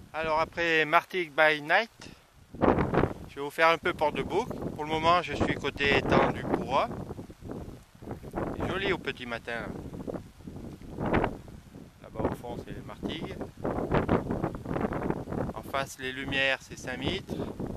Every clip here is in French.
Alors après Martigues by Night, je vais vous faire un peu Port-de-Bouc. Pour le moment, je suis côté étang du Pourrois. C'est joli au petit matin. Là-bas au fond, c'est les Martigues. En face, les lumières, c'est Saint-Mitre.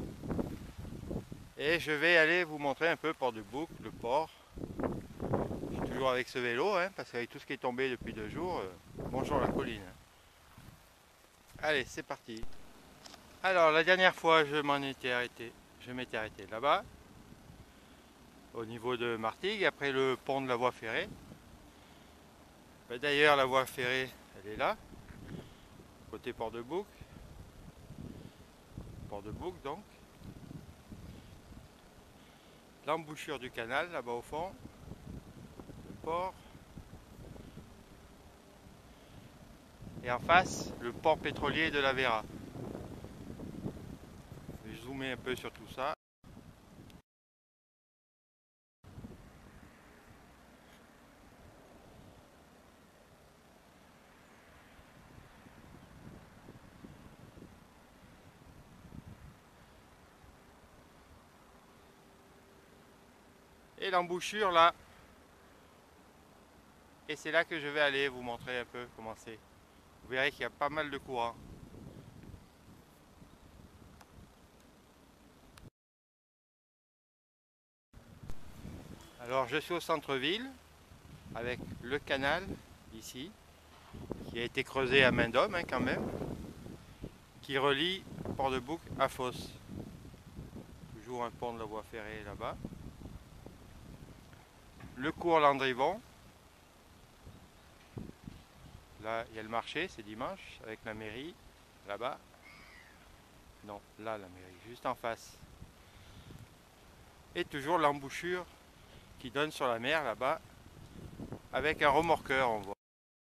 Et je vais aller vous montrer un peu Port-de-Bouc, le port. Je suis toujours avec ce vélo, parce qu'avec tout ce qui est tombé depuis 2 jours, bonjour la colline. Allez, c'est parti. Alors, la dernière fois, je m'étais arrêté là-bas, au niveau de Martigues, après le pont de la voie ferrée. D'ailleurs, la voie ferrée, elle est là, côté Port-de-Bouc. Port-de-Bouc, donc. L'embouchure du canal, là-bas au fond. Le port. Et en face, le port pétrolier de la Vera. Je vais zoomer un peu sur tout ça. Et l'embouchure là. Et c'est là que je vais aller vous montrer un peu comment c'est. Vous verrez qu'il y a pas mal de courant. Alors je suis au centre-ville avec le canal ici qui a été creusé à main d'homme quand même, qui relie Port-de-Bouc à Fos. Toujours un pont de la voie ferrée là-bas. Le cours Landrivon. Là il y a le marché, c'est dimanche, avec la mairie là-bas. Non, là la mairie, juste en face. Et toujours l'embouchure qui donne sur la mer là-bas, avec un remorqueur on voit.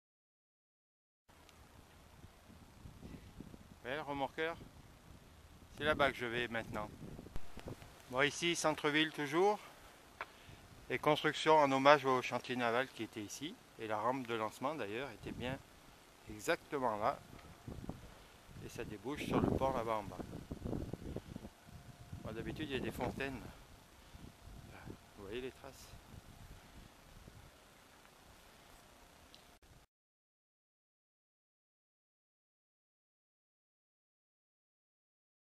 Vous voyez le remorqueur? C'est là-bas que je vais maintenant. Bon, ici, centre-ville toujours. Et construction en hommage au chantier naval qui était ici. Et la rampe de lancement d'ailleurs était bien exactement là. Et ça débouche sur le port là-bas en bas. Bon, d'habitude il y a des fontaines. Là, vous voyez les traces?